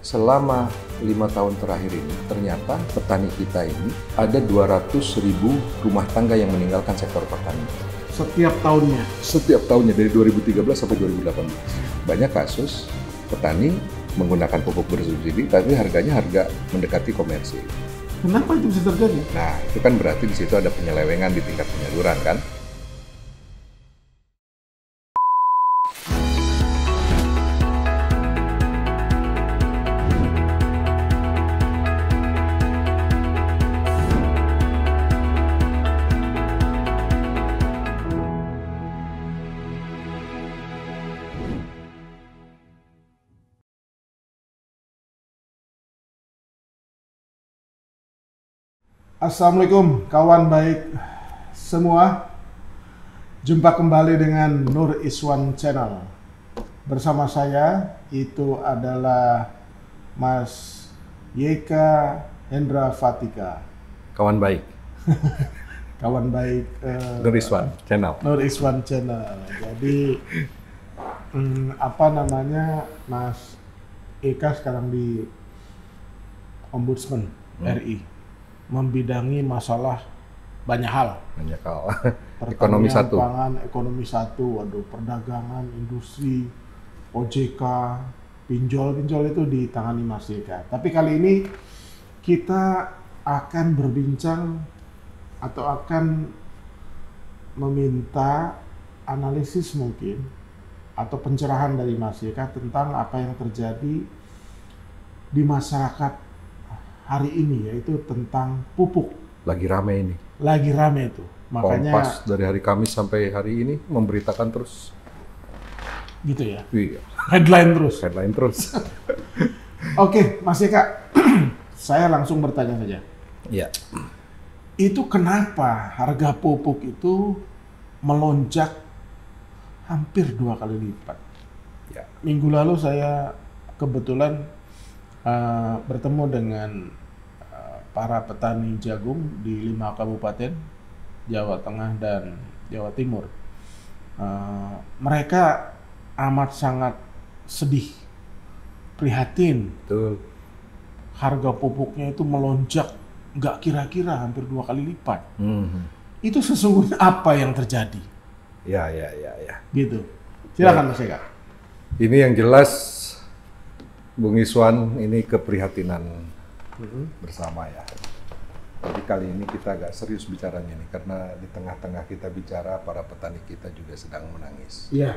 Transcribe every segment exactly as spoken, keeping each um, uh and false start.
selama lima tahun terakhir ini, ternyata petani kita ini ada dua ratus ribu rumah tangga yang meninggalkan sektor pertanian. Setiap tahunnya? Setiap tahunnya, dari dua ribu tiga belas sampai dua ribu delapan belas. Banyak kasus petani menggunakan pupuk bersubsidi, tapi harganya harga mendekati komersil. Kenapa itu bisa terjadi? Nah, itu kan berarti di situ ada penyelewengan di tingkat penyaluran, kan? Assalamualaikum kawan baik semua. Jumpa kembali dengan Nur Iswan Channel. Bersama saya itu adalah Mas Yeka Hendra Fatika. Kawan baik. Kawan baik uh, Nur Iswan Channel. Nur Iswan Channel. Jadi hmm, apa namanya, Mas Eka sekarang di Ombudsman hmm. R I. Membidangi masalah banyak hal. Banyak hal. Ekonomi satu. Pangan, ekonomi satu, waduh, perdagangan, industri, O J K, pinjol-pinjol itu ditangani Mas Eka. Tapi kali ini kita akan berbincang atau akan meminta analisis mungkin atau pencerahan dari Mas Eka tentang apa yang terjadi di masyarakat hari ini, yaitu tentang pupuk. Lagi rame ini. Lagi rame itu. Makanya Kompas dari hari Kamis sampai hari ini memberitakan terus. Gitu ya? Iya. Headline terus? Headline terus. Oke, Mas Eka. Saya langsung bertanya saja. Iya. Itu kenapa harga pupuk itu melonjak hampir dua kali lipat? Ya. Minggu lalu saya kebetulan uh, bertemu dengan para petani jagung di lima kabupaten Jawa Tengah dan Jawa Timur. Uh, mereka amat sangat sedih, prihatin. Betul. Harga pupuknya itu melonjak, nggak kira-kira hampir dua kali lipat. Hmm. Itu sesungguhnya apa yang terjadi? Ya, ya, ya, ya. Gitu. Silakan Mas Eka. Ini yang jelas, Bung Iswan, ini keprihatinan bersama ya. Jadi kali ini kita agak serius bicaranya nih, karena di tengah-tengah kita bicara, para petani kita juga sedang menangis. Iya.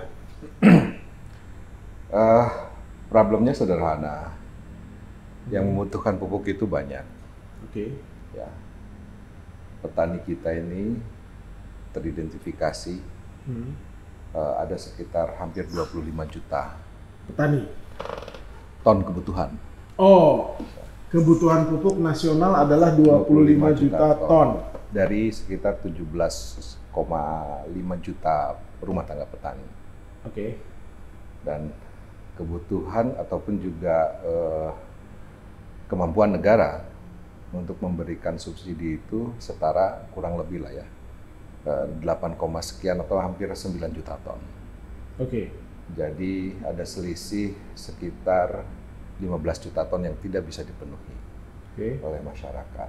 uh, problemnya sederhana. Yang membutuhkan pupuk itu banyak. Oke. Okay. Ya. Petani kita ini teridentifikasi hmm. uh, ada sekitar hampir dua puluh lima juta petani ton kebutuhan. Oh. Kebutuhan pupuk nasional adalah dua puluh lima juta ton. Dari sekitar tujuh belas koma lima juta rumah tangga petani. Oke. Okay. Dan kebutuhan ataupun juga eh, kemampuan negara untuk memberikan subsidi itu setara kurang lebih lah ya. Eh, delapan, sekian atau hampir sembilan juta ton. Oke. Okay. Jadi ada selisih sekitar lima belas juta ton yang tidak bisa dipenuhi okay. oleh masyarakat.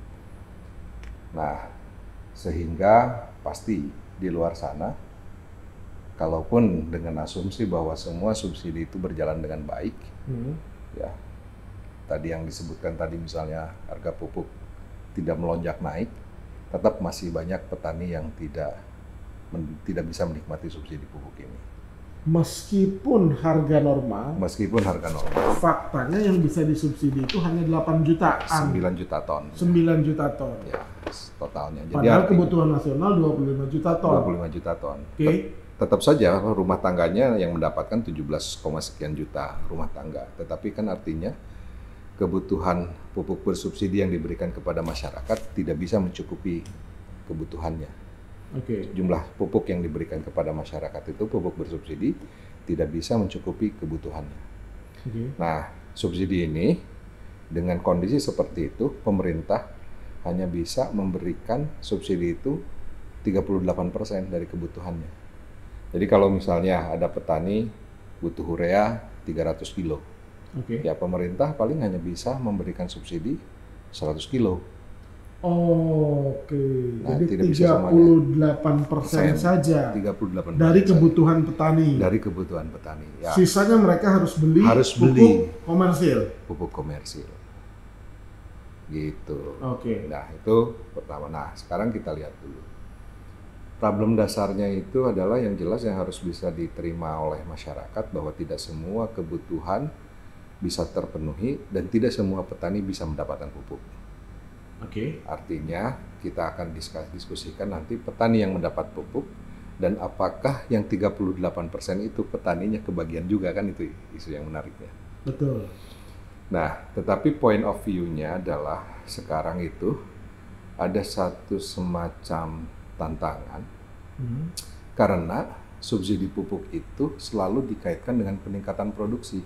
Nah, sehingga pasti di luar sana, kalaupun dengan asumsi bahwa semua subsidi itu berjalan dengan baik, hmm. ya, tadi yang disebutkan tadi misalnya harga pupuk tidak melonjak naik, tetap masih banyak petani yang tidak men, tidak bisa menikmati subsidi pupuk ini. Meskipun harga normal, meskipun harga normal, faktanya yang bisa disubsidi itu hanya delapan jutaan. sembilan juta ton. sembilan juta ton. Ya, totalnya. Jadi padahal kebutuhan nasional dua puluh lima juta ton. dua puluh lima juta ton. Oke. Okay. Tetap saja rumah tangganya yang mendapatkan tujuh belas, sekian juta rumah tangga. Tetapi kan artinya kebutuhan pupuk bersubsidi yang diberikan kepada masyarakat tidak bisa mencukupi kebutuhannya. Okay. Jumlah pupuk yang diberikan kepada masyarakat itu, pupuk bersubsidi, tidak bisa mencukupi kebutuhannya. Okay. Nah, subsidi ini dengan kondisi seperti itu, pemerintah hanya bisa memberikan subsidi itu tiga puluh delapan persen dari kebutuhannya. Jadi kalau misalnya ada petani butuh urea tiga ratus kilo, Oke. Ya pemerintah paling hanya bisa memberikan subsidi seratus kilo. Oh, oke. Nah, Jadi tidak bisa tiga puluh delapan persen saja tiga puluh delapan dari persen kebutuhan petani. dari kebutuhan petani. Ya, Sisanya mereka harus beli harus pupuk beli komersil. pupuk komersil. Gitu. Oke. Nah, itu pertama. Nah, sekarang kita lihat dulu. Problem dasarnya itu adalah yang jelas yang harus bisa diterima oleh masyarakat bahwa tidak semua kebutuhan bisa terpenuhi dan tidak semua petani bisa mendapatkan pupuk. Oke. Artinya kita akan diskusikan nanti petani yang mendapat pupuk dan apakah yang tiga puluh delapan persen itu petaninya kebagian juga, kan itu isu yang menariknya. Betul. Nah, tetapi point of view-nya adalah sekarang itu ada satu semacam tantangan hmm. karena subsidi pupuk itu selalu dikaitkan dengan peningkatan produksi.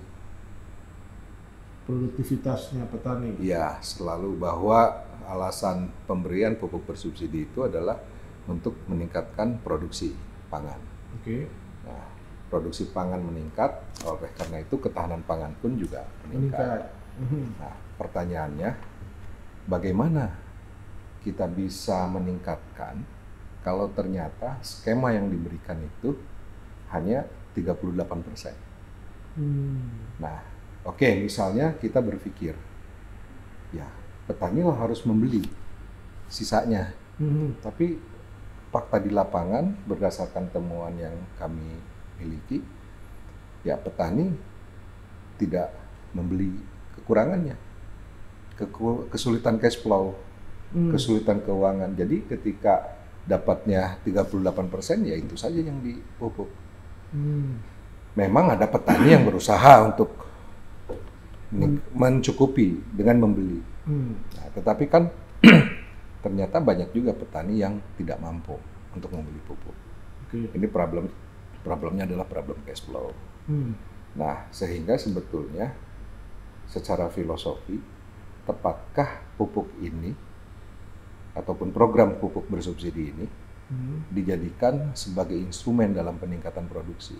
Produktivitasnya petani. Ya, selalu bahwa alasan pemberian pupuk bersubsidi itu adalah untuk meningkatkan produksi pangan. Oke. Nah, produksi pangan meningkat, oleh karena itu ketahanan pangan pun juga meningkat. meningkat. Nah, pertanyaannya, bagaimana kita bisa meningkatkan kalau ternyata skema yang diberikan itu hanya tiga puluh delapan persen? Hmm. Nah, oke, okay, misalnya kita berpikir, ya petani lah harus membeli sisanya. Hmm. Tapi fakta di lapangan berdasarkan temuan yang kami miliki, ya petani tidak membeli kekurangannya, kesulitan cash flow, hmm. kesulitan keuangan. Jadi ketika dapatnya tiga puluh delapan persen, ya itu saja yang dipupuk. Hmm. Memang ada petani yang berusaha untuk hmm. mencukupi dengan membeli. Hmm. Nah, tetapi kan ternyata banyak juga petani yang tidak mampu untuk membeli pupuk. Okay. Ini problem problemnya adalah problem cash flow. Hmm. Nah, sehingga sebetulnya secara filosofi, tepatkah pupuk ini ataupun program pupuk bersubsidi ini hmm. dijadikan sebagai instrumen dalam peningkatan produksi?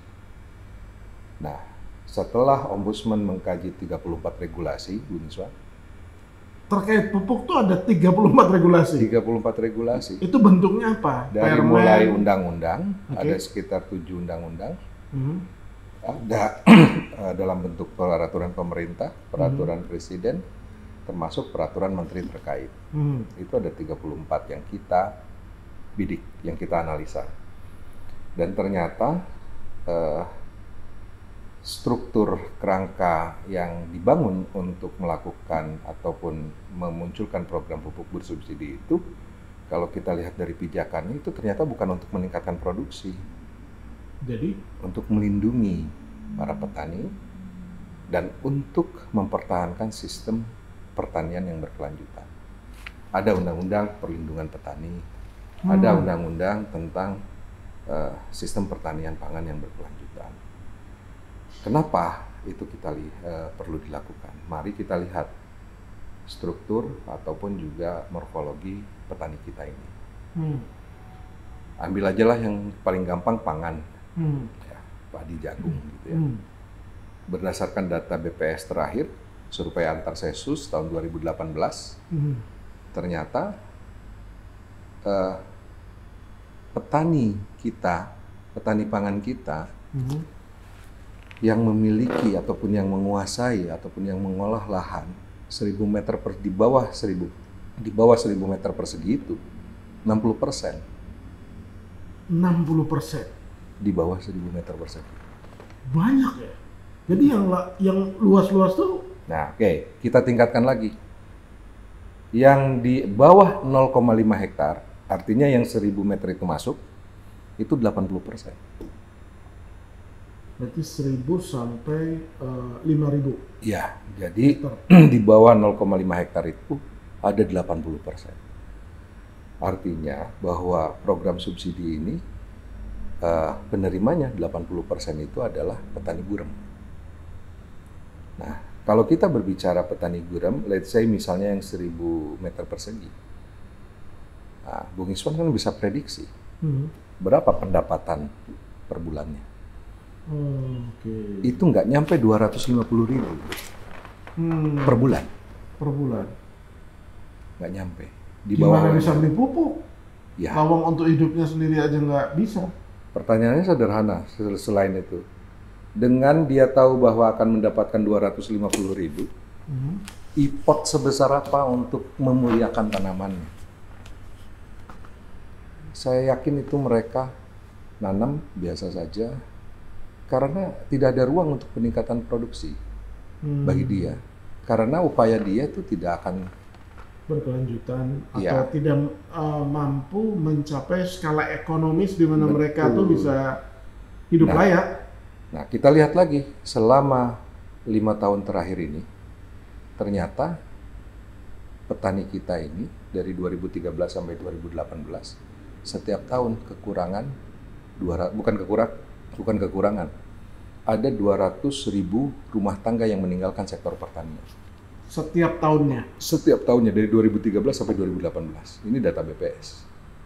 Nah, setelah Ombudsman mengkaji tiga puluh empat regulasi, Bu Niswa, terkait pupuk tuh ada tiga puluh empat regulasi. tiga puluh empat regulasi. Itu bentuknya apa? Dari Permen. Mulai undang-undang, okay. ada sekitar tujuh undang-undang. Hmm. Ada dalam bentuk peraturan pemerintah, peraturan hmm. presiden, termasuk peraturan menteri terkait. Hmm. Itu ada tiga puluh empat yang kita bidik, yang kita analisa. Dan ternyata eh, struktur kerangka yang dibangun untuk melakukan ataupun memunculkan program pupuk bersubsidi itu, kalau kita lihat dari pijakannya, itu ternyata bukan untuk meningkatkan produksi. Jadi? Untuk melindungi para petani dan untuk mempertahankan sistem pertanian yang berkelanjutan. Ada undang-undang perlindungan petani, hmm. ada undang-undang tentang uh, sistem pertanian pangan yang berkelanjutan. Kenapa itu kita li, uh, perlu dilakukan? Mari kita lihat struktur ataupun juga morfologi petani kita ini. Hmm. Ambil aja lah yang paling gampang pangan, hmm. ya, padi jagung hmm. gitu ya. Hmm. Berdasarkan data B P S terakhir, survei antar Sesus tahun dua ribu delapan belas, hmm. ternyata uh, petani kita, petani pangan kita, hmm. yang memiliki ataupun yang menguasai ataupun yang mengolah lahan seribu meter per di bawah seribu di bawah seribu meter persegi itu enam puluh persen. enam puluh persen di bawah seribu meter persegi. Banyak ya. Jadi yang yang luas-luas tuh. Nah, oke, okay. kita tingkatkan lagi. Yang di bawah nol koma lima hektar, artinya yang seribu meter itu masuk, itu delapan puluh persen. Berarti seribu sampai uh, lima ribu. Ya, jadi di bawah nol koma lima hektar itu ada delapan puluh persen. Artinya bahwa program subsidi ini uh, penerimanya delapan puluh persen itu adalah petani gurem. Nah, kalau kita berbicara petani gurem, let's say misalnya yang seribu meter persegi, nah, Bung Iswan kan bisa prediksi hmm. berapa pendapatan per bulannya. Oh, okay. Itu nggak nyampe dua ratus lima puluh ribu. Hmm. per bulan. Per bulan. Nggak nyampe. Di Gimana bawah bisa beli pupuk? Ya. Lawang untuk hidupnya sendiri aja nggak bisa. Pertanyaannya sederhana selain itu. Dengan dia tahu bahwa akan mendapatkan dua ratus lima puluh ribu, hmm. import sebesar apa untuk memuliakan tanamannya? Saya yakin itu mereka nanam biasa saja, karena tidak ada ruang untuk peningkatan produksi hmm. bagi dia. Karena upaya dia itu tidak akan berkelanjutan ya. atau tidak uh, mampu mencapai skala ekonomis di mana mereka tuh bisa hidup nah, layak. Nah, kita lihat lagi selama lima tahun terakhir ini, ternyata petani kita ini dari dua ribu tiga belas sampai dua ribu delapan belas setiap tahun kekurangan dua bukan kekurang bukan kekurangan ada dua ratus ribu rumah tangga yang meninggalkan sektor pertanian. Setiap tahunnya? Setiap tahunnya, dari dua ribu tiga belas sampai dua ribu delapan belas. Ini data B P S.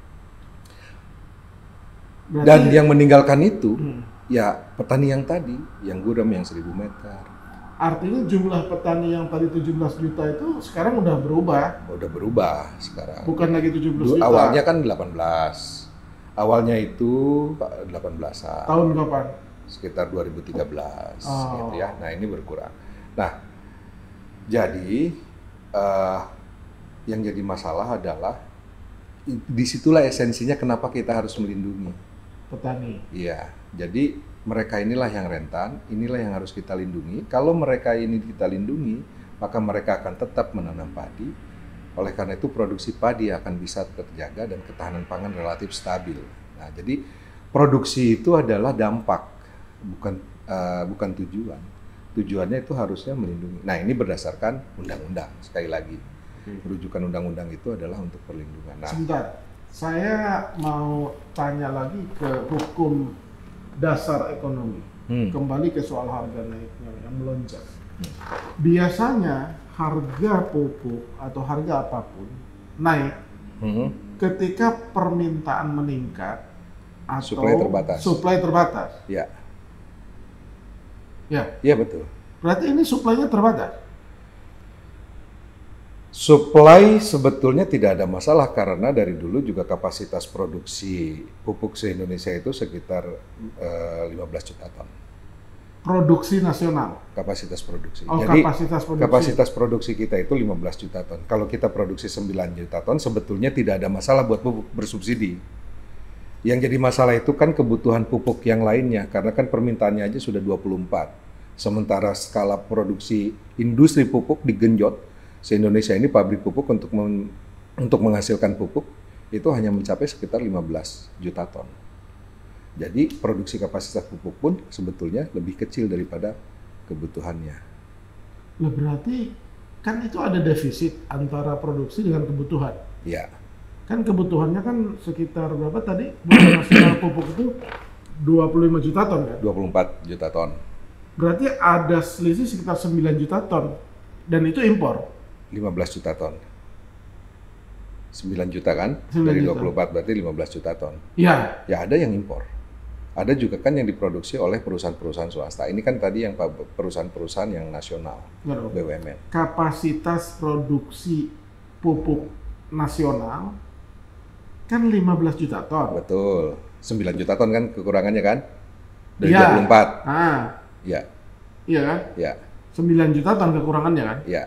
Berarti, dan yang meninggalkan itu, hmm. ya petani yang tadi, yang gudam yang seribu meter. Artinya jumlah petani yang tadi tujuh belas juta itu sekarang udah berubah? Udah berubah sekarang. Bukan lagi tujuh belas juta? Awalnya kan delapan belas. Awalnya itu delapan belasan. Tahun kapan? Sekitar dua ribu tiga belas. Oh. Gitu ya. Nah ini berkurang. Nah, jadi uh, yang jadi masalah adalah disitulah esensinya kenapa kita harus melindungi petani. Iya, jadi mereka inilah yang rentan, inilah yang harus kita lindungi. Kalau mereka ini kita lindungi, maka mereka akan tetap menanam padi. Oleh karena itu produksi padi akan bisa terjaga dan ketahanan pangan relatif stabil. Nah, jadi produksi itu adalah dampak, bukan uh, bukan tujuan. Tujuannya itu harusnya melindungi. Nah, ini berdasarkan undang-undang. Sekali lagi, rujukan undang-undang itu adalah untuk perlindungan. Nah, sebentar, saya mau tanya lagi ke hukum dasar ekonomi. Hmm. Kembali ke soal harga naiknya yang melonjak. Hmm. Biasanya harga pupuk atau harga apapun naik hmm. ketika permintaan meningkat atau suplai terbatas. Suplai terbatas. Ya. Ya, ya betul. Berarti ini suplainya terbatas? Suplai sebetulnya tidak ada masalah karena dari dulu juga kapasitas produksi pupuk se-Indonesia itu sekitar uh, lima belas juta ton. Produksi nasional? Kapasitas produksi. Oh, Jadi kapasitas produksi. kapasitas produksi kita itu lima belas juta ton. Kalau kita produksi sembilan juta ton sebetulnya tidak ada masalah buat pupuk bersubsidi. Yang jadi masalah itu kan kebutuhan pupuk yang lainnya, karena kan permintaannya aja sudah dua puluh empat. Sementara skala produksi industri pupuk digenjot, se-Indonesia ini pabrik pupuk untuk men, untuk menghasilkan pupuk itu hanya mencapai sekitar lima belas juta ton. Jadi produksi kapasitas pupuk pun sebetulnya lebih kecil daripada kebutuhannya. Nah, berarti kan itu ada defisit antara produksi dengan kebutuhan. Ya. Kan kebutuhannya kan sekitar berapa tadi? Kebutuhan nasional pupuk itu dua puluh lima juta ton kan? dua puluh empat juta ton. Berarti ada selisih sekitar sembilan juta ton. Dan itu impor? lima belas juta ton. sembilan juta kan? sembilan Dari juta. dua puluh empat berarti lima belas juta ton. Iya. Ya ada yang impor. Ada juga kan yang diproduksi oleh perusahaan-perusahaan swasta. Ini kan tadi yang perusahaan-perusahaan yang nasional, B U M N. Kapasitas produksi pupuk nasional kan lima belas juta ton. Betul. sembilan juta ton kan kekurangannya kan? Dari ya. dua puluh empat. Ah. Iya. Iya kan? Iya. sembilan juta ton kekurangannya kan? Iya.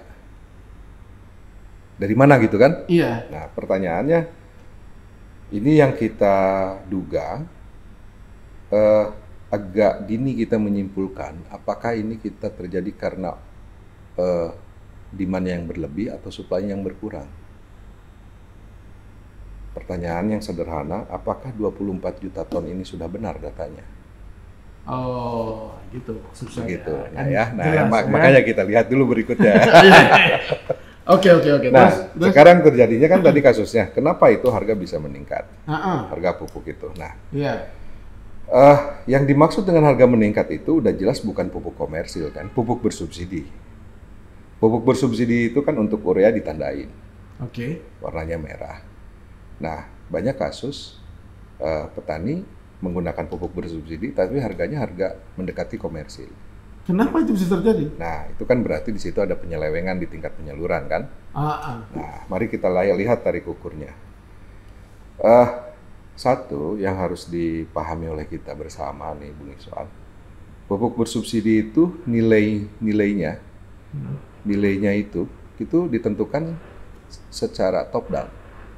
Dari mana gitu kan? Iya. Nah, pertanyaannya ini yang kita duga eh, agak dini kita menyimpulkan apakah ini kita terjadi karena eh, demand yang berlebih atau supply yang berkurang. Pertanyaan yang sederhana, apakah dua puluh empat juta ton ini sudah benar datanya? Oh, gitu. Susah gitu. Ya. Nah, ya, nah jelas, mak ya. makanya kita lihat dulu berikutnya. Oke, oke, oke. Nah, terus, terus. sekarang terjadinya kan tadi kasusnya, kenapa itu harga bisa meningkat? Uh-uh. Harga pupuk itu. Nah, yeah. uh, yang dimaksud dengan harga meningkat itu udah jelas bukan pupuk komersil kan, pupuk bersubsidi. Pupuk bersubsidi itu kan untuk urea ditandain. Oke. Okay. Warnanya merah. Nah, banyak kasus uh, petani menggunakan pupuk bersubsidi, tapi harganya harga mendekati komersil. Kenapa itu bisa terjadi? Nah, itu kan berarti di situ ada penyelewengan di tingkat penyaluran kan? Ah, ah. Nah, mari kita lihat tarik ukurnya. Uh, satu yang harus dipahami oleh kita bersama nih, Bung Iswan, pupuk bersubsidi itu nilai nilainya, hmm. nilainya itu itu ditentukan secara top down.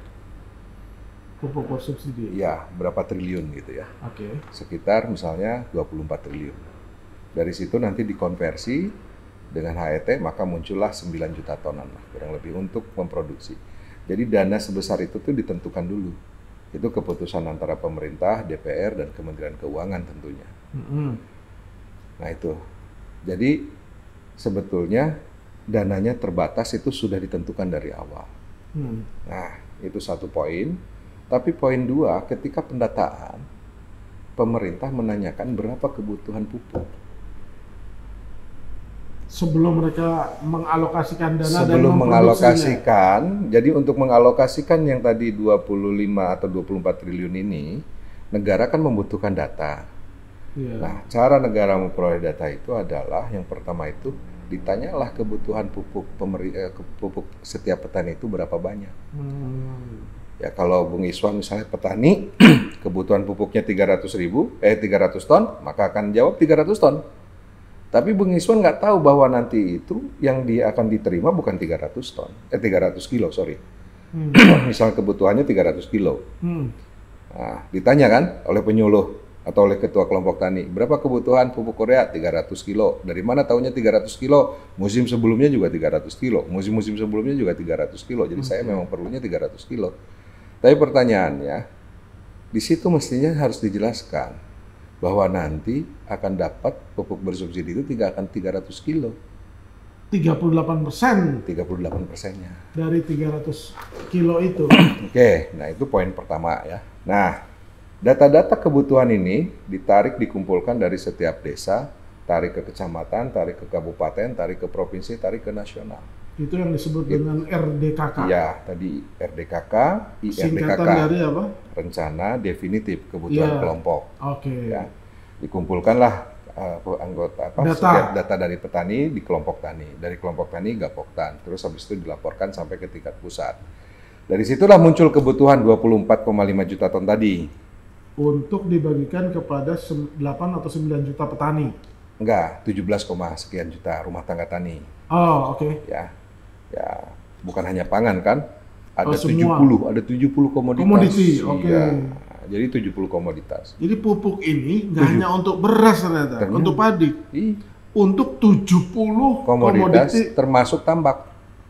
Pupuk bersubsidi? Ya, berapa triliun gitu ya? Oke. Okay. Sekitar misalnya dua puluh empat triliun. Dari situ nanti dikonversi dengan H E T, maka muncullah sembilan juta tonan lah, kurang lebih untuk memproduksi. Jadi dana sebesar itu tuh ditentukan dulu. Itu keputusan antara pemerintah, D P R, dan Kementerian Keuangan tentunya. Mm-hmm. Nah itu. Jadi sebetulnya dananya terbatas itu sudah ditentukan dari awal. Mm. Nah itu satu poin. Tapi poin dua, ketika pendataan, pemerintah menanyakan berapa kebutuhan pupuk. Sebelum mereka mengalokasikan dana Sebelum dan mengalokasikan, jadi untuk mengalokasikan yang tadi dua puluh lima atau dua puluh empat triliun ini, negara kan membutuhkan data. Yeah. Nah, cara negara memperoleh data itu adalah yang pertama itu ditanyalah kebutuhan pupuk pemerintah, pupuk setiap petani itu berapa banyak. Hmm. Ya kalau Bung Iswan misalnya petani, kebutuhan pupuknya tiga ratus ribu, eh tiga ratus ton, maka akan jawab tiga ratus ton. Tapi Bung Iswan nggak tahu bahwa nanti itu yang dia akan diterima bukan tiga ratus ton, eh tiga ratus kilo, sorry. Hmm. Misal kebutuhannya tiga ratus kilo. Hmm. Nah, ditanya kan oleh penyuluh atau oleh ketua kelompok tani, berapa kebutuhan pupuk Korea? tiga ratus kilo. Dari mana tahunya tiga ratus kilo? Musim sebelumnya juga tiga ratus kilo. Musim-musim sebelumnya juga tiga ratus kilo. Jadi okay. saya memang perlunya tiga ratus kilo. Tapi pertanyaannya, di situ mestinya harus dijelaskan bahwa nanti akan dapat pupuk bersubsidi itu tidak akan tiga ratus kilo. tiga puluh delapan persen? tiga puluh delapan persennya. Dari tiga ratus kilo itu? Oke, nah itu poin pertama ya. Nah, data-data kebutuhan ini ditarik, dikumpulkan dari setiap desa, tarik ke kecamatan, tarik ke kabupaten, tarik ke provinsi, tarik ke nasional. Itu yang disebut It, dengan R D K K? Ya, tadi R D K K, I R D K K. Singkatan dari apa? Rencana Definitif Kebutuhan ya. Kelompok. Oke. Okay. Ya. Dikumpulkanlah uh, anggota apa data. data dari petani di kelompok tani, dari kelompok tani Gapoktan, terus habis itu dilaporkan sampai ke tingkat pusat. Dari situlah muncul kebutuhan dua puluh empat koma lima juta ton tadi. Untuk dibagikan kepada delapan atau sembilan juta petani? Enggak, tujuh belas, sekian juta rumah tangga tani. Oh, oke. Okay. Ya. Ya, bukan hanya pangan kan? Ada oh, tujuh puluh, ada tujuh puluh komoditas. Komoditi, oke. Okay. Ya, jadi tujuh puluh komoditas. Jadi pupuk ini nggak hanya untuk beras ternyata, ternyata. Untuk padi. Iya. Untuk tujuh puluh komoditas komoditi. Termasuk tambak.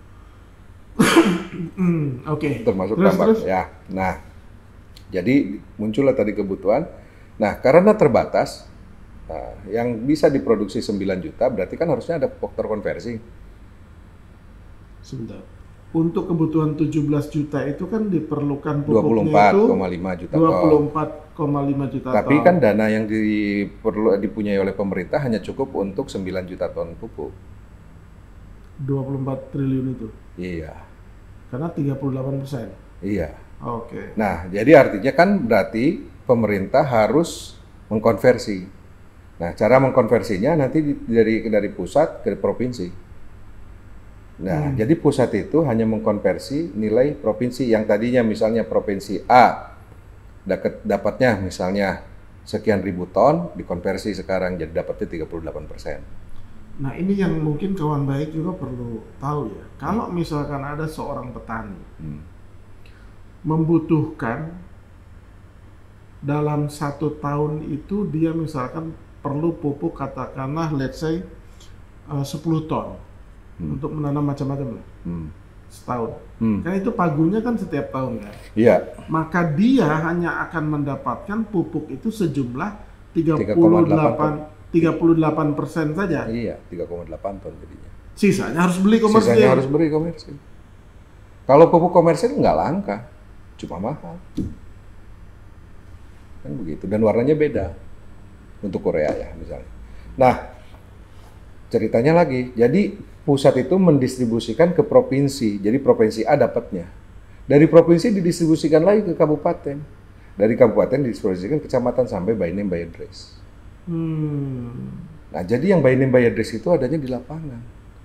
hmm, oke. Okay. Termasuk terus, tambak, terus? ya. Nah, jadi muncullah tadi kebutuhan. Nah, karena terbatas, nah, yang bisa diproduksi sembilan juta, berarti kan harusnya ada faktor konversi. Sebentar. Untuk kebutuhan tujuh belas juta itu kan diperlukan pupuknya dua puluh empat koma lima juta ton. dua puluh empat koma lima juta ton. Tapi kan dana yang diperlu, dipunyai oleh pemerintah hanya cukup untuk sembilan juta ton pupuk. dua puluh empat triliun itu? Iya. Karena tiga puluh delapan persen? Iya. Oke. Okay. Nah, jadi artinya kan berarti pemerintah harus mengkonversi. Nah, cara mengkonversinya nanti dari dari pusat ke provinsi. Nah, hmm. jadi pusat itu hanya mengkonversi nilai provinsi yang tadinya misalnya provinsi A dapat dapatnya misalnya sekian ribu ton, dikonversi sekarang jadi dapatnya tiga puluh delapan persen. Nah, ini yang mungkin kawan baik juga perlu tahu ya. Kalau misalkan ada seorang petani hmm. membutuhkan dalam satu tahun itu dia misalkan perlu pupuk katakanlah let's say uh, sepuluh ton. Hmm. Untuk menanam macam-macam lah, hmm. setahun. Hmm. Karena itu pagunya kan setiap tahun kan. Iya. Maka dia hanya akan mendapatkan pupuk itu sejumlah tiga puluh delapan persen saja. Iya, tiga koma delapan ton jadinya. Sisanya harus beli komersil. Sisanya harus beli komersil. Kalau pupuk komersil nggak langka, cuma mahal. Kan begitu. Dan warnanya beda untuk Korea ya misalnya. Nah, ceritanya lagi, jadi pusat itu mendistribusikan ke provinsi, jadi provinsi A dapatnya. Dari provinsi didistribusikan lagi ke kabupaten. Dari kabupaten didistribusikan ke kecamatan sampai by name by address. Hmm. Nah, jadi yang by name by address itu adanya di lapangan.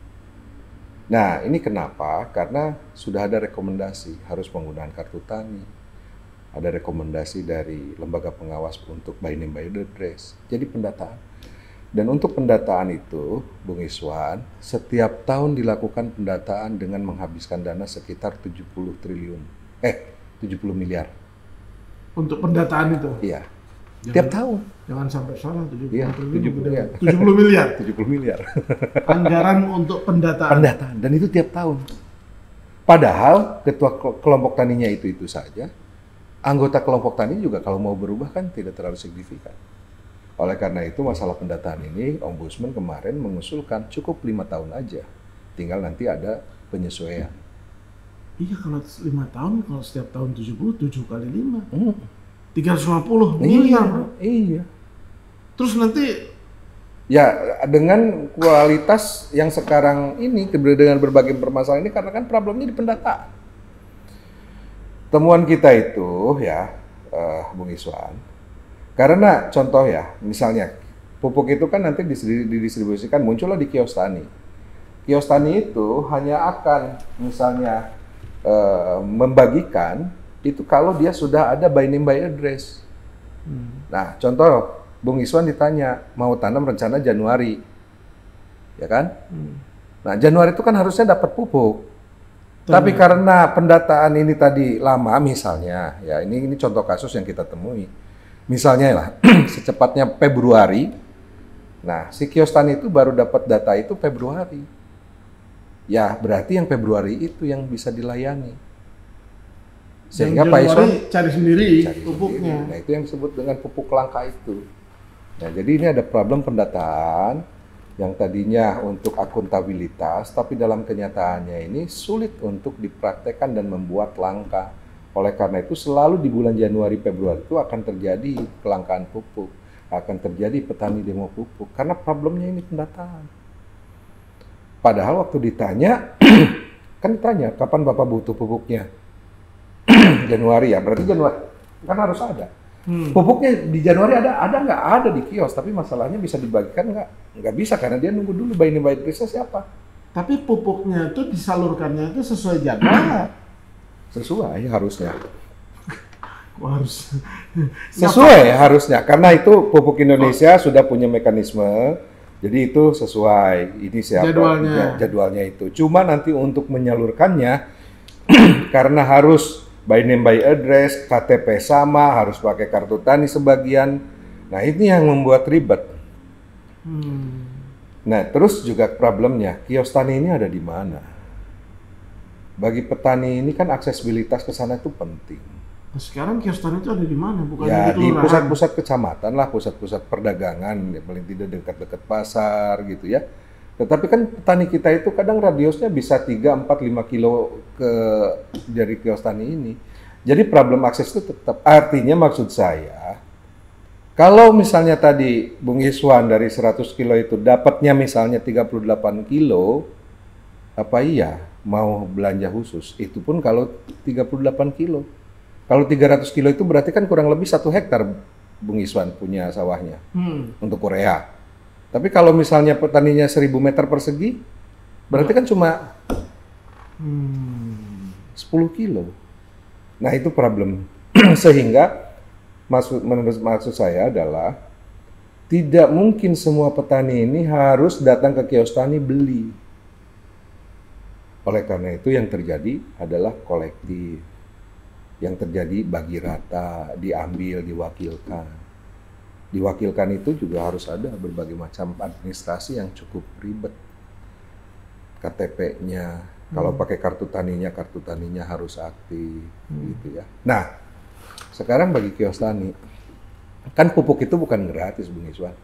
Nah, ini kenapa? Karena sudah ada rekomendasi harus penggunaan kartu tani. Ada rekomendasi dari lembaga pengawas untuk by name by address. Jadi pendataan. Dan untuk pendataan itu, Bung Iswan, setiap tahun dilakukan pendataan dengan menghabiskan dana sekitar tujuh puluh triliun. Eh, tujuh puluh miliar. Untuk pendataan itu? Iya. Jangan, tiap tahun. Jangan sampai salah, tujuh puluh iya, triliun. tujuh puluh miliar. tujuh puluh miliar? tujuh puluh miliar. Anggaran untuk pendataan? Pendataan, dan itu tiap tahun. Padahal ketua kelompok taninya itu-itu saja, anggota kelompok tani juga kalau mau berubah kan tidak terlalu signifikan. Oleh karena itu masalah pendataan ini, Ombudsman kemarin mengusulkan cukup lima tahun aja, tinggal nanti ada penyesuaian. Iya, kalau lima tahun, kalau setiap tahun tujuh puluh, tujuh kali lima. Hmm. tiga ratus lima puluh miliar. Iya, iya. Terus nanti ya dengan kualitas yang sekarang ini dengan berbagai permasalahan ini karena kan problemnya di pendataan. Temuan kita itu ya, uh, Bung Iswan, karena contoh ya, misalnya pupuk itu kan nanti didistribusikan muncullah di kios tani. Kios tani itu hanya akan misalnya uh, membagikan itu kalau dia sudah ada by name by address. Hmm. Nah, contoh Bung Iswan ditanya mau tanam rencana Januari, ya kan? Hmm. Nah, Januari itu kan harusnya dapat pupuk. Tuh. Tapi karena pendataan ini tadi lama, misalnya, ya ini ini contoh kasus yang kita temui. Misalnya lah, secepatnya Februari. Nah, si kios tani itu baru dapat data itu Februari. Ya, berarti yang Februari itu yang bisa dilayani. Sehingga Pak Iswan cari sendiri cari pupuknya. Sendiri. Nah, itu yang disebut dengan pupuk langka itu. Nah, jadi ini ada problem pendataan yang tadinya untuk akuntabilitas, tapi dalam kenyataannya ini sulit untuk dipraktekkan dan membuat langka. Oleh karena itu selalu di bulan Januari Februari itu akan terjadi kelangkaan pupuk, akan terjadi petani demo pupuk karena problemnya ini pendataan. Padahal waktu ditanya, kan ditanya kapan Bapak butuh pupuknya? Januari ya, berarti Januari kan harus ada. Hmm. Pupuknya di Januari ada, ada nggak? Ada di kios, tapi masalahnya bisa dibagikan nggak? Nggak bisa karena dia nunggu dulu by name by address siapa. Tapi pupuknya itu disalurkannya itu sesuai jadwal. Sesuai harusnya. Wah, harus. Sesuai harusnya, karena itu pupuk Indonesia oh. sudah punya mekanisme, jadi itu sesuai ini siapa jadwalnya. jadwalnya itu. Cuma nanti untuk menyalurkannya karena harus by name by address, K T P sama, harus pakai kartu tani sebagian. Nah, ini yang membuat ribet. Hmm. Nah, terus juga problemnya, kios tani ini ada di mana? Bagi petani ini kan aksesibilitas ke sana itu penting. Nah, sekarang kios tani itu ada di mana? Bukan ya, di pusat-pusat kecamatan lah, pusat-pusat perdagangan, ya, paling tidak dekat-dekat pasar gitu ya. Tetapi kan petani kita itu kadang radiusnya bisa tiga, empat, lima kilo ke dari kios tani ini. Jadi problem akses itu tetap. Artinya maksud saya, kalau misalnya tadi Bung Iswan dari seratus kilo itu dapatnya misalnya tiga puluh delapan kilo, apa iya mau belanja khusus? Itu pun kalau tiga puluh delapan kilo. Kalau tiga ratus kilo itu berarti kan kurang lebih satu hektar Bung Iswan punya sawahnya hmm. untuk urea. Tapi kalau misalnya petaninya seribu meter persegi, berarti kan cuma hmm, sepuluh kilo. Nah, itu problem. Sehingga maksud menurut maksud saya adalah tidak mungkin semua petani ini harus datang ke kios tani beli. Oleh karena itu yang terjadi adalah kolektif. Yang terjadi bagi rata, diambil, diwakilkan. Diwakilkan itu juga harus ada berbagai macam administrasi yang cukup ribet. K T P-nya, hmm. kalau pakai kartu taninya, kartu taninya harus aktif, hmm. gitu ya. Nah, sekarang bagi kios tani, kan pupuk itu bukan gratis, Bung Iswan.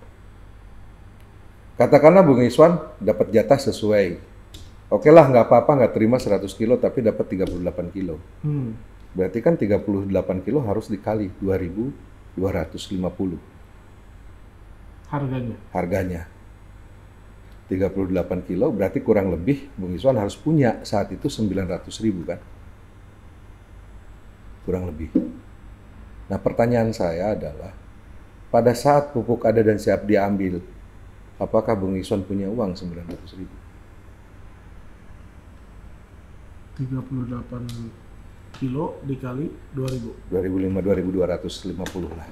Katakanlah Bung Iswan dapat jatah sesuai. Oke lah, nggak apa-apa, nggak terima seratus kilo, tapi dapat tiga puluh delapan kilo. Hmm. Berarti kan tiga puluh delapan kilo harus dikali dua ribu dua ratus lima puluh harganya. Harganya tiga puluh delapan kilo berarti kurang lebih Bung Iswan harus punya saat itu sembilan ratus ribu kan? Kurang lebih. Nah, pertanyaan saya adalah pada saat pupuk ada dan siap diambil, Apakah Bung Iswan punya uang sembilan ratus ribu? tiga puluh delapan kilo dikali dua ribu. dua ribu lima, dua ribu dua ratus lima puluh lah.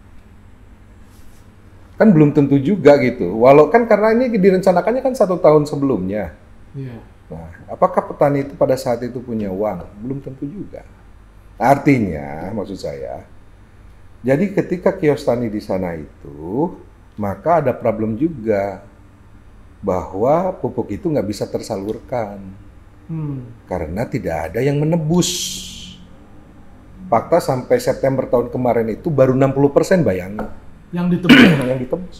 Kan belum tentu juga gitu. Walau kan karena ini direncanakannya kan satu tahun sebelumnya. Iya. Nah, apakah petani itu pada saat itu punya uang? Belum tentu juga. Artinya, maksud saya, jadi ketika kios tani di sana itu, maka ada problem juga bahwa pupuk itu nggak bisa tersalurkan. Hmm. Karena tidak ada yang menebus. Fakta sampai September tahun kemarin itu baru enam puluh persen bayangin. Yang ditebus. yang ditebus.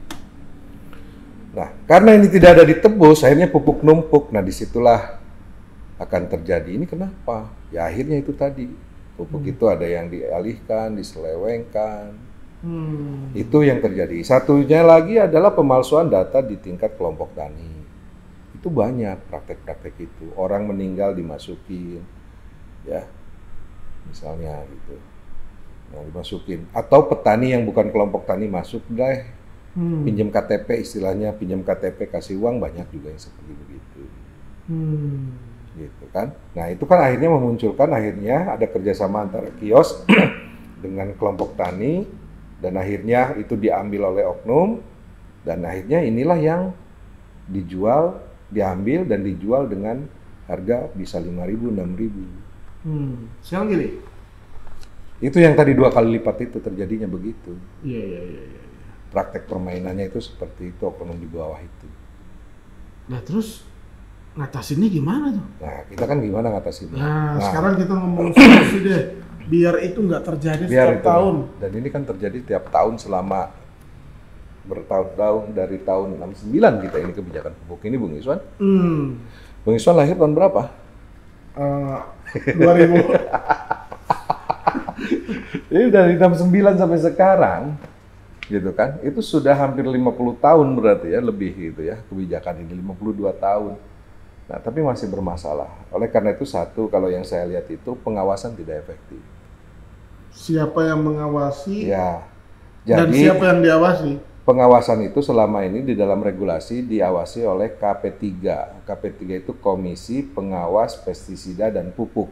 Nah, karena ini tidak ada ditebus, akhirnya pupuk numpuk. Nah, disitulah akan terjadi. Ini kenapa? Ya akhirnya itu tadi. Pupuk hmm. itu ada yang dialihkan, diselewengkan. Hmm. Itu yang terjadi. Satunya lagi adalah pemalsuan data di tingkat kelompok tani. Itu banyak praktek-praktek itu. Orang meninggal dimasukin, ya, misalnya gitu. Nah, dimasukin. Atau petani yang bukan kelompok tani masuk deh, hmm. pinjam K T P, istilahnya pinjam K T P kasih uang, banyak juga yang seperti begitu. Hmm. Gitu kan. Nah, itu kan akhirnya memunculkan akhirnya ada kerjasama antara kios dengan kelompok tani, dan akhirnya itu diambil oleh oknum, dan akhirnya inilah yang dijual, diambil dan dijual dengan harga bisa lima ribu, enam ribu. Hmm. Sekarang gini. Itu yang tadi dua kali lipat itu terjadinya begitu. Iya, iya, iya. Ya. Praktek permainannya itu seperti itu, oknum di bawah itu. Nah, terus ngatasinnya gimana tuh? Nah, kita kan gimana ngatasinnya? Nah, nah sekarang kita ngomong solusi deh. Biar itu nggak terjadi biar setiap itu, tahun. Dan ini kan terjadi tiap tahun selama bertahun-tahun, dari tahun enam puluh sembilan kita ini kebijakan pupuk ini, Bung Iswan. Hmm. Bung Iswan lahir tahun berapa? Uh, dua ribu. Jadi dari enam puluh sembilan sampai sekarang, gitu kan, itu sudah hampir lima puluh tahun berarti ya, lebih gitu ya, kebijakan ini, lima puluh dua tahun. Nah, tapi masih bermasalah. Oleh karena itu, satu, kalau yang saya lihat itu, pengawasan tidak efektif. Siapa yang mengawasi? Ya. Jadi, dan siapa yang diawasi? Pengawasan itu selama ini di dalam regulasi diawasi oleh K P tiga. K P tiga itu Komisi Pengawas Pestisida dan Pupuk.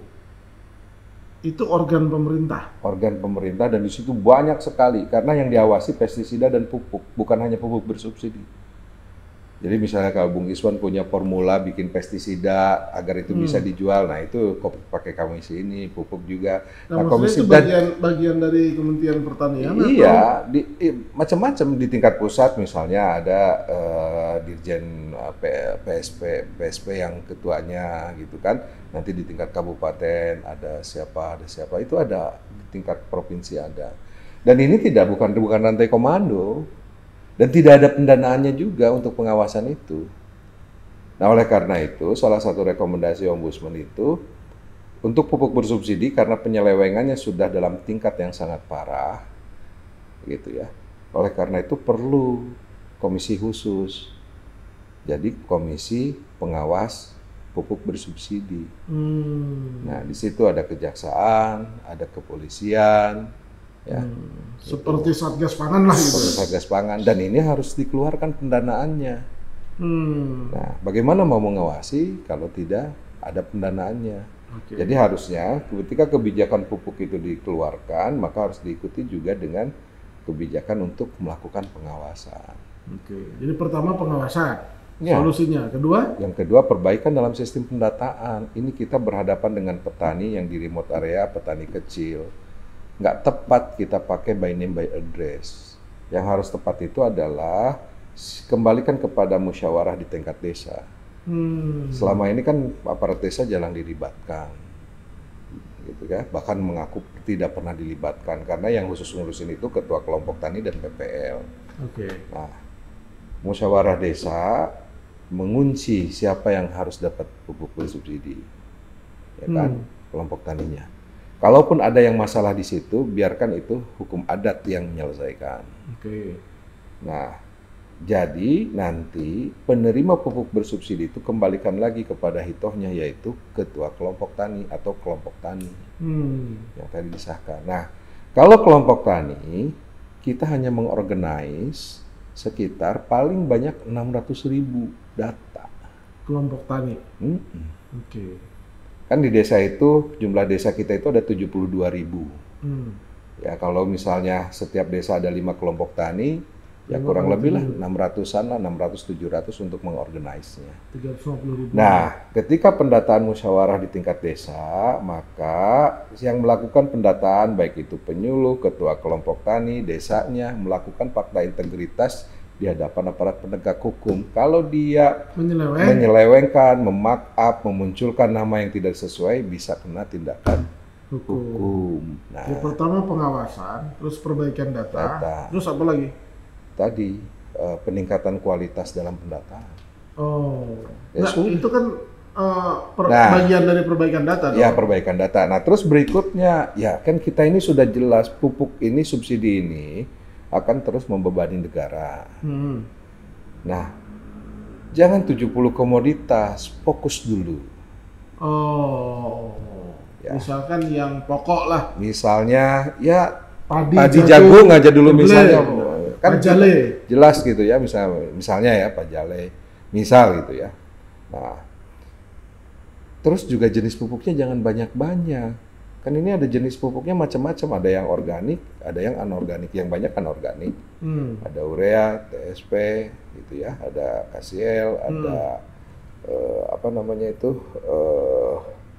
Itu organ pemerintah? Organ pemerintah, dan di situ banyak sekali. Karena yang diawasi pestisida dan pupuk, bukan hanya pupuk bersubsidi. Jadi misalnya kalau Bung Iswan punya formula bikin pestisida agar itu hmm. bisa dijual, nah itu pakai komisi ini, pupuk juga. Nah, nah komisi itu bagian, bagian dari Kementerian Pertanian? Iya, di, i, macam-macam di tingkat pusat, misalnya ada uh, Dirjen uh, P S P, P S P yang ketuanya gitu kan. Nanti di tingkat kabupaten ada siapa, ada siapa, itu ada di tingkat provinsi ada. Dan ini tidak bukan bukan rantai komando. Dan tidak ada pendanaannya juga untuk pengawasan itu. Nah, oleh karena itu, salah satu rekomendasi Ombudsman itu, untuk pupuk bersubsidi, karena penyelewengannya sudah dalam tingkat yang sangat parah, gitu ya. Oleh karena itu, perlu komisi khusus. Jadi, komisi pengawas pupuk bersubsidi. Hmm. Nah, di situ ada kejaksaan, ada kepolisian, ya, hmm, seperti gitu. Satgas Pangan lah gitu. Seperti Satgas Pangan, dan ini harus dikeluarkan pendanaannya. Hmm. Nah, bagaimana mau mengawasi kalau tidak ada pendanaannya? Okay. Jadi harusnya ketika kebijakan pupuk itu dikeluarkan, maka harus diikuti juga dengan kebijakan untuk melakukan pengawasan. Oke. Okay. Jadi pertama pengawasan. Ya. Solusinya, kedua? Yang kedua, perbaikan dalam sistem pendataan. Ini kita berhadapan dengan petani yang di remote area, petani kecil. Nggak tepat kita pakai by name by address. Yang harus tepat itu adalah kembalikan kepada musyawarah di tingkat desa. Hmm. Selama ini kan aparat desa jarang dilibatkan, gitu ya. Bahkan mengaku tidak pernah dilibatkan karena yang khusus ngurusin itu ketua kelompok tani dan P P L. Oke. Okay. Nah, musyawarah desa mengunci siapa yang harus dapat pupuk bersubsidi, ya kan, hmm. kelompok taninya. Kalaupun ada yang masalah di situ, biarkan itu hukum adat yang menyelesaikan. Oke. Nah, jadi nanti penerima pupuk bersubsidi itu kembalikan lagi kepada hitohnya, yaitu ketua kelompok tani atau kelompok tani hmm. yang tadi disahkan. Nah, kalau kelompok tani, kita hanya mengorganize sekitar paling banyak enam ratus ribu data. Kelompok tani. Hmm. Oke. Okay. Kan di desa itu, jumlah desa kita itu ada tujuh puluh dua ribu. Hmm. Ya kalau misalnya setiap desa ada lima kelompok tani, ya kurang lebih lah enam ratusan lah, enam ratus tujuh ratus untuk mengorganisnya. tiga ratus lima puluh ribu. Nah, ketika pendataan musyawarah di tingkat desa, maka yang melakukan pendataan baik itu penyuluh, ketua kelompok tani, desanya melakukan fakta integritas di hadapan aparat penegak hukum. Kalau dia Menyeleweng. menyelewengkan, memarkup, memunculkan nama yang tidak sesuai, bisa kena tindakan hukum. hukum. Nah, yang pertama pengawasan, terus perbaikan data, data. terus apa lagi? Tadi uh, peningkatan kualitas dalam pendataan. Oh, ya, nah, itu kan uh, per, nah, bagian dari perbaikan data. Ya, dong? perbaikan data. Nah, terus berikutnya, ya kan kita ini sudah jelas pupuk ini, subsidi ini akan terus membebani negara. Hmm. Nah, jangan tujuh puluh komoditas, fokus dulu. Oh, ya. Misalkan yang pokok lah. Misalnya, ya padi, padi jagung, jagung aja dulu jeble, misalnya. Kan pajale. Jelas gitu ya, misalnya, misalnya ya pajale, misal gitu ya. Nah, terus juga jenis pupuknya jangan banyak-banyak. Kan ini ada jenis pupuknya macam-macam, ada yang organik, ada yang anorganik, yang banyak anorganik. Hmm. Ada urea, T S P, gitu ya, ada K C L, hmm. ada uh, apa namanya itu uh,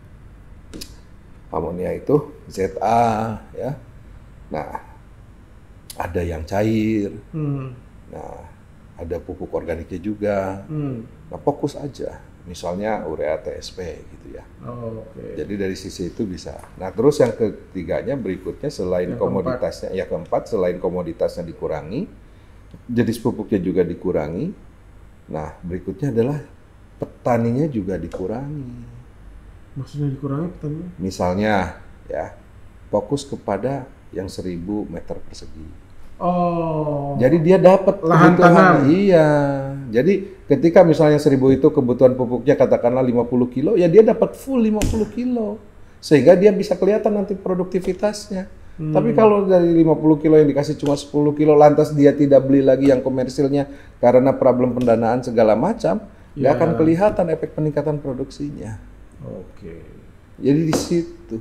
amonia itu Z A, ya. Nah, ada yang cair, hmm. nah ada pupuk organiknya juga. Hmm. Nah, fokus aja. Misalnya urea T S P gitu ya. Oh, okay. Jadi dari sisi itu bisa. Nah terus yang ketiganya berikutnya selain yang komoditasnya, keempat. ya keempat selain komoditasnya dikurangi, jenis pupuknya juga dikurangi. Nah berikutnya adalah petaninya juga dikurangi. Maksudnya dikurangi petaninya? Misalnya ya fokus kepada yang seribu meter persegi. Oh. Jadi dia dapat lahan tanam. Iya. Jadi ketika misalnya seribu itu kebutuhan pupuknya katakanlah lima puluh kilo, ya dia dapat full lima puluh kilo. Sehingga dia bisa kelihatan nanti produktivitasnya. Hmm. Tapi kalau dari lima puluh kilo yang dikasih cuma sepuluh kilo, lantas dia tidak beli lagi yang komersilnya karena problem pendanaan segala macam, nggak ya. akan kelihatan efek peningkatan produksinya. Oke. Jadi di situ.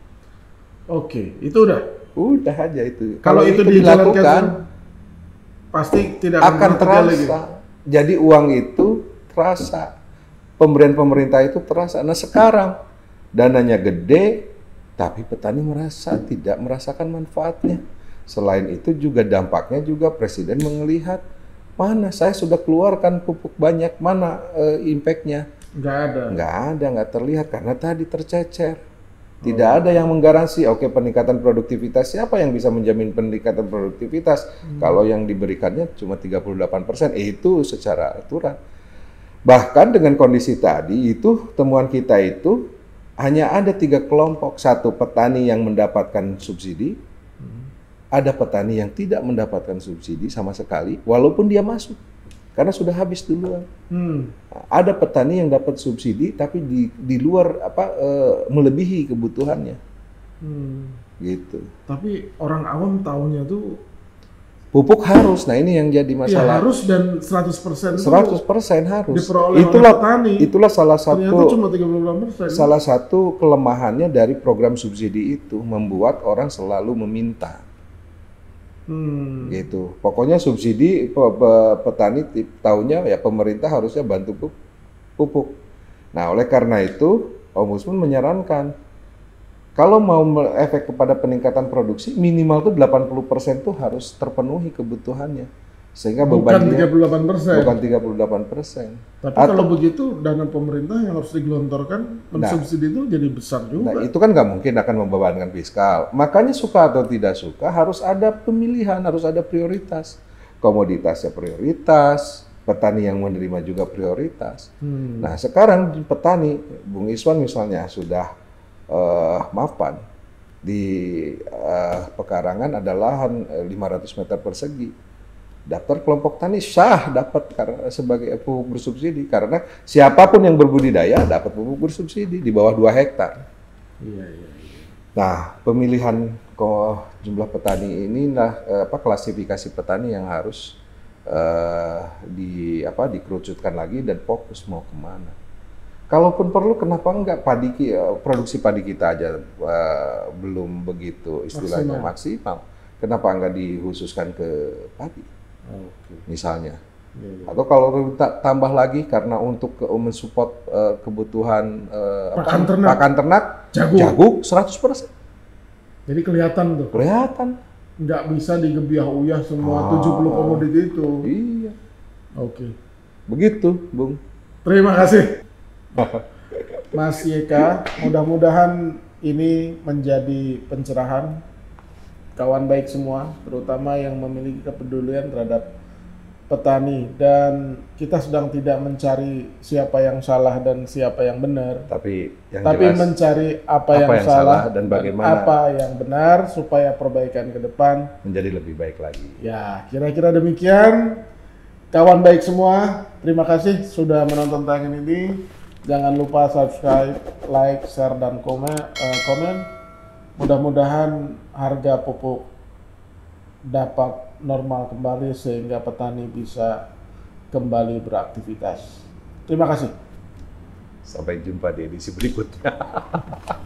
Oke, itu udah. Udah aja itu. Kalau, Kalau itu, itu dilakukan, pasti tidak akan, akan terasa. Lagi. Jadi uang itu terasa. Pemberian pemerintah itu terasa. Nah sekarang dananya gede, tapi petani merasa tidak merasakan manfaatnya. Selain itu juga dampaknya juga presiden melihat mana saya sudah keluarkan pupuk banyak, mana uh, impact-nya. Nggak ada. Nggak ada, nggak terlihat karena tadi tercecer. Tidak oh. ada yang menggaransi, oke okay, peningkatan produktivitas, siapa yang bisa menjamin peningkatan produktivitas hmm. kalau yang diberikannya cuma tiga puluh delapan persen, eh, itu secara aturan. Bahkan dengan kondisi tadi, itu temuan kita itu hanya ada tiga kelompok, satu petani yang mendapatkan subsidi, hmm. ada petani yang tidak mendapatkan subsidi sama sekali, walaupun dia masuk. Karena sudah habis duluan. Hmm. Ada petani yang dapat subsidi tapi di di luar apa e, melebihi kebutuhannya. Hmm. Gitu. Tapi orang awam tahunya tuh pupuk harus. Nah, ini yang jadi masalah. Ya, harus dan seratus persen seratus persen harus. Diperoleh itulah oleh petani. Itulah salah satu Ternyata cuma tiga puluh enam persen. Salah satu kelemahannya dari program subsidi itu membuat orang selalu meminta. Hmm. Gitu. Pokoknya subsidi pe pe petani tahunya ya pemerintah harusnya bantu pupuk. Nah, oleh karena itu Ombudsman menyarankan kalau mau efek kepada peningkatan produksi minimal tuh delapan puluh persen tuh harus terpenuhi kebutuhannya. Sehingga bebannya bukan tiga puluh delapan persen. Bukan tiga puluh delapan persen. Tapi Atau, kalau begitu dana pemerintah yang harus digelontorkan mensubsidi nah, itu jadi besar juga. Nah, itu kan nggak mungkin akan membebankan fiskal. Makanya suka atau tidak suka harus ada pemilihan, harus ada prioritas. Komoditasnya prioritas, petani yang menerima juga prioritas. Hmm. Nah, sekarang petani, Bung Iswan misalnya sudah uh, maafkan di uh, pekarangan ada lahan uh, lima ratus meter persegi. Daftar kelompok tani sah dapat karena sebagai pupuk bersubsidi karena siapapun yang berbudidaya dapat pupuk bersubsidi di bawah dua hektar. Iya, iya, iya. Nah, pemilihan kok jumlah petani ini nah apa klasifikasi petani yang harus uh, di apa dikerucutkan lagi dan fokus mau kemana. Kalaupun perlu, kenapa enggak padi produksi padi kita aja uh, belum begitu istilahnya maksimal. maksimal. Kenapa enggak dikhususkan ke padi, okay. misalnya? Ya, ya. Atau kalau tambah lagi karena untuk ke, mensupport uh, kebutuhan uh, pakan apa, ternak, pakan ternak jagung. jagung seratus persen. Jadi kelihatan tuh. Kelihatan. Nggak bisa digebiah-uyah semua ah, tujuh puluh komoditi itu. Iya. Oke. Okay. Begitu, Bung. Terima kasih. Mas Yeka, mudah-mudahan ini menjadi pencerahan kawan baik semua, terutama yang memiliki kepedulian terhadap petani, dan kita sedang tidak mencari siapa yang salah dan siapa yang benar, tapi yang tapi jelas, mencari apa, apa yang, yang salah dan bagaimana dan apa yang benar supaya perbaikan ke depan menjadi lebih baik lagi. Ya, kira-kira demikian. Kawan baik semua, terima kasih sudah menonton tayangan ini. Jangan lupa subscribe, like, share, dan komen. Uh, komen. Mudah-mudahan harga pupuk dapat normal kembali sehingga petani bisa kembali beraktivitas. Terima kasih. Sampai jumpa di edisi berikutnya.